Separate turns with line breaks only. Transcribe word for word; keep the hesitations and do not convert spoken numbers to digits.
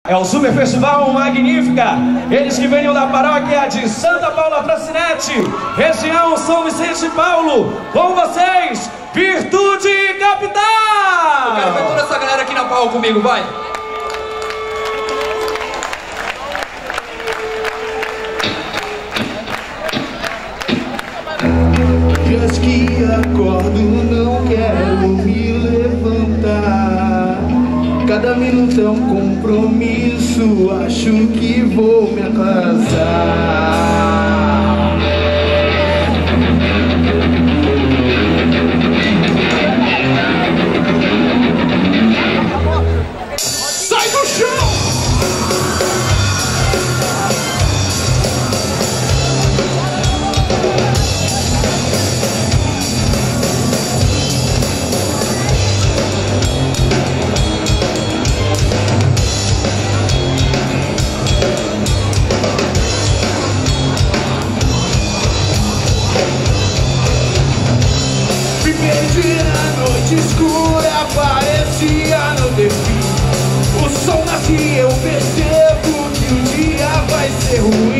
É o Super Festival Magnífica. Eles que venham da paróquia de Santa Paula Pracinete, região São Vicente de Paulo. Com vocês, Virtude Capital!
Eu quero ver toda essa galera aqui na palco comigo, vai!
Dias que acordo, não quero me levantar. Cada minuto é um compromisso, acho que vou me atrasar. Sai do chão! Na noite escura parecia não ter fim. O sol nasce, eu percebo que o dia vai ser ruim.